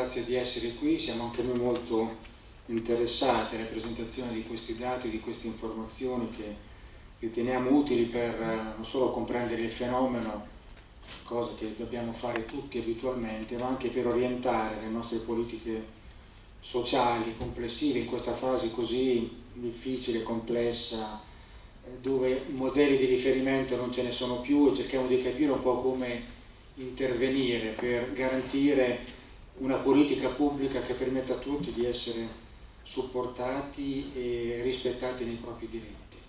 grazie di essere qui, siamo anche noi molto interessati alla presentazione di questi dati, di queste informazioni che riteniamo utili per non solo comprendere il fenomeno, cosa che dobbiamo fare tutti abitualmente, ma anche per orientare le nostre politiche sociali complessive in questa fase così difficile, complessa, dove modelli di riferimento non ce ne sono più, e cerchiamo di capire un po' come intervenire per garantire una politica pubblica che permetta a tutti di essere supportati e rispettati nei propri diritti.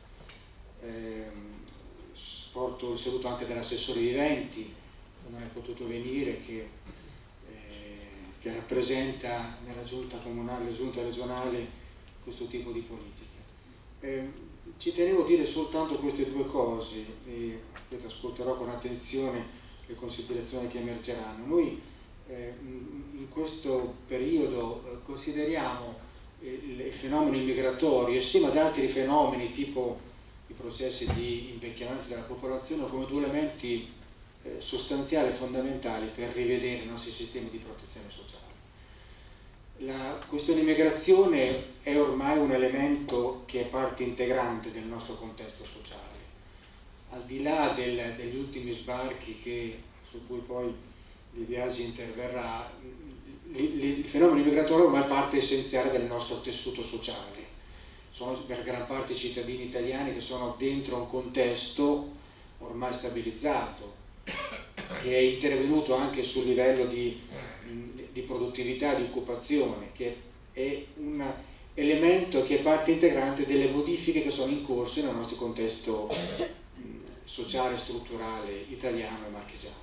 Porto il saluto anche dell'assessore Viventi, che non è potuto venire, che rappresenta nella giunta comunale, la giunta regionale, questo tipo di politiche. Ci tenevo a dire soltanto queste due cose, e ascolterò con attenzione le considerazioni che emergeranno. Noi in questo periodo consideriamo il fenomeno immigratorio, assieme ad altri fenomeni tipo i processi di invecchiamento della popolazione, come due elementi sostanziali e fondamentali per rivedere i nostri sistemi di protezione sociale. La questione immigrazione è ormai un elemento che è parte integrante del nostro contesto sociale, al di là degli ultimi sbarchi su cui poi Di Biagi interverrà. Il fenomeno immigratorio ormai è parte essenziale del nostro tessuto sociale. Sono per gran parte cittadini italiani che sono dentro un contesto ormai stabilizzato, che è intervenuto anche sul livello di produttività, di occupazione, che è un elemento che è parte integrante delle modifiche che sono in corso nel nostro contesto sociale, strutturale, italiano e marchigiano.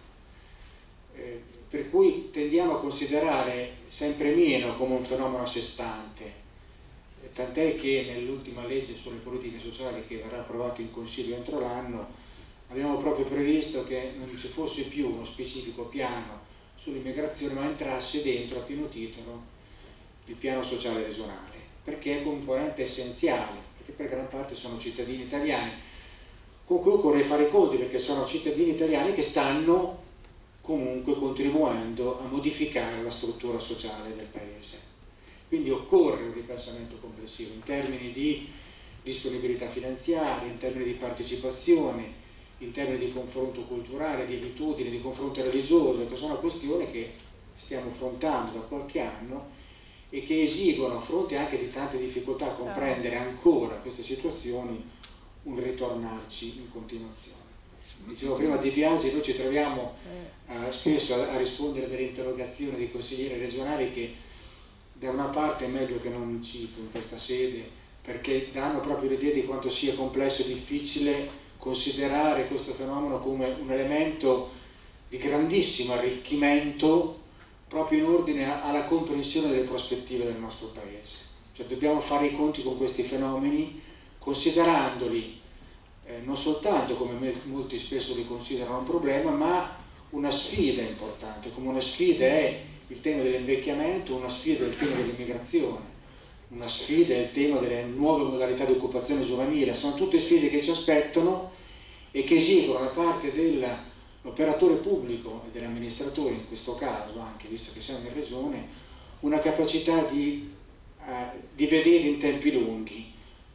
Per cui tendiamo a considerare sempre meno come un fenomeno a sé stante, tant'è che nell'ultima legge sulle politiche sociali che verrà approvata in Consiglio entro l'anno abbiamo proprio previsto che non ci fosse più uno specifico piano sull'immigrazione, ma entrasse dentro a pieno titolo il piano sociale regionale, perché è componente essenziale, perché per gran parte sono cittadini italiani con cui occorre fare i conti, perché sono cittadini italiani che stanno comunque contribuendo a modificare la struttura sociale del Paese. Quindi occorre un ripensamento complessivo in termini di disponibilità finanziaria, in termini di partecipazione, in termini di confronto culturale, di abitudini, di confronto religioso, che sono questioni che stiamo affrontando da qualche anno e che esigono, a fronte anche di tante difficoltà a comprendere ancora queste situazioni, un ritornarci in continuazione. Dicevo prima di Biagi, noi ci troviamo spesso a rispondere delle interrogazioni dei consiglieri regionali che da una parte è meglio che non cito in questa sede, perché danno proprio l'idea di quanto sia complesso e difficile considerare questo fenomeno come un elemento di grandissimo arricchimento proprio in ordine alla comprensione delle prospettive del nostro Paese. Cioè dobbiamo fare i conti con questi fenomeni considerandoli non soltanto come molti spesso li considerano un problema, ma una sfida importante, come una sfida è il tema dell'invecchiamento, una sfida è il tema dell'immigrazione, una sfida è il tema delle nuove modalità di occupazione giovanile. Sono tutte sfide che ci aspettano e che esigono da parte dell'operatore pubblico e dell'amministratore, in questo caso anche, visto che siamo in regione, una capacità di vedere in tempi lunghi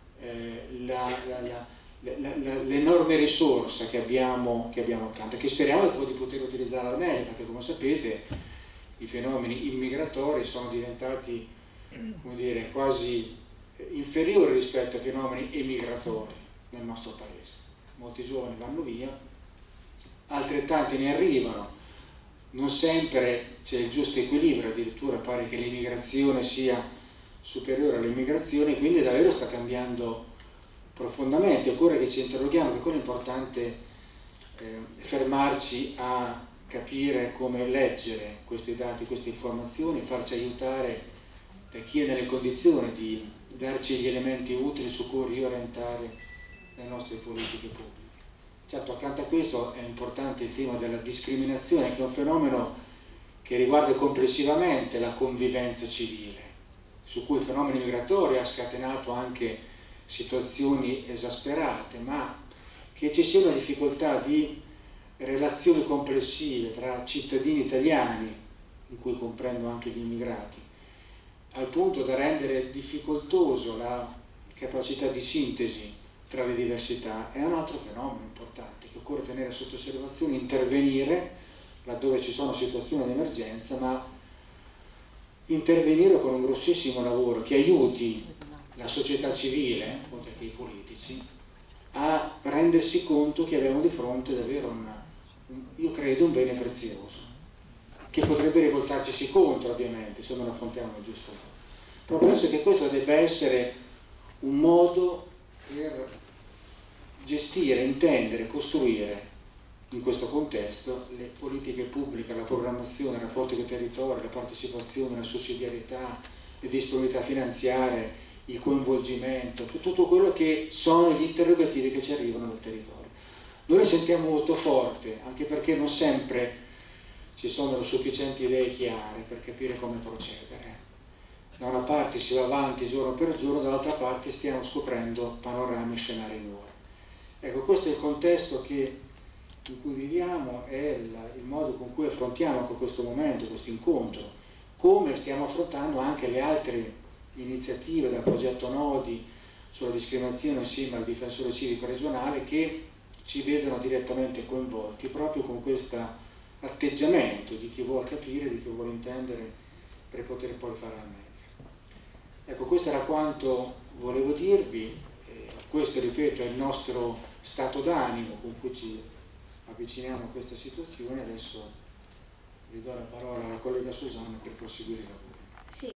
l'enorme risorsa che abbiamo accanto, che speriamo poi di poter utilizzare al meglio, perché come sapete i fenomeni immigratori sono diventati, come dire, quasi inferiori rispetto ai fenomeni emigratori nel nostro Paese. Molti giovani vanno via, altrettanti ne arrivano, non sempre c'è il giusto equilibrio, addirittura pare che l'immigrazione sia superiore all'immigrazione, quindi davvero sta cambiando profondamente. Occorre che ci interroghiamo, perché è importante fermarci a capire come leggere questi dati, queste informazioni, farci aiutare da chi è nelle condizioni di darci gli elementi utili su cui riorientare le nostre politiche pubbliche. Certo, accanto a questo è importante il tema della discriminazione, che è un fenomeno che riguarda complessivamente la convivenza civile, su cui il fenomeno migratorio ha scatenato anche situazioni esasperate, ma che ci sia una difficoltà di relazioni complessive tra cittadini italiani in cui comprendo anche gli immigrati, al punto da rendere difficoltoso la capacità di sintesi tra le diversità, è un altro fenomeno importante che occorre tenere sotto osservazione, intervenire laddove ci sono situazioni di emergenza, ma intervenire con un grossissimo lavoro che aiuti la società civile, oltre che i politici, a rendersi conto che abbiamo di fronte davvero io credo, un bene prezioso, che potrebbe rivoltarci contro, ovviamente, se non lo affrontiamo nel giusto modo. Però penso che questo debba essere un modo per gestire, intendere, costruire in questo contesto le politiche pubbliche, la programmazione, i rapporti con il territorio, la partecipazione, la sussidiarietà, le disponibilità finanziarie, il coinvolgimento, tutto quello che sono gli interrogativi che ci arrivano dal territorio. Noi le sentiamo molto forte, anche perché non sempre ci sono sufficienti idee chiare per capire come procedere. Da una parte si va avanti giorno per giorno, dall'altra parte stiamo scoprendo panorami e scenari nuovi. Ecco, questo è il contesto in cui viviamo, è il modo con cui affrontiamo anche questo momento, questo incontro, come stiamo affrontando anche le altre iniziative dal progetto Nodi sulla discriminazione insieme al difensore civico regionale, che ci vedono direttamente coinvolti proprio con questo atteggiamento di chi vuole capire, di chi vuole intendere, per poter poi fare al meglio. Ecco, questo era quanto volevo dirvi, questo, ripeto, è il nostro stato d'animo con cui ci avviciniamo a questa situazione. Adesso ridò la parola alla collega Susanna per proseguire il lavoro.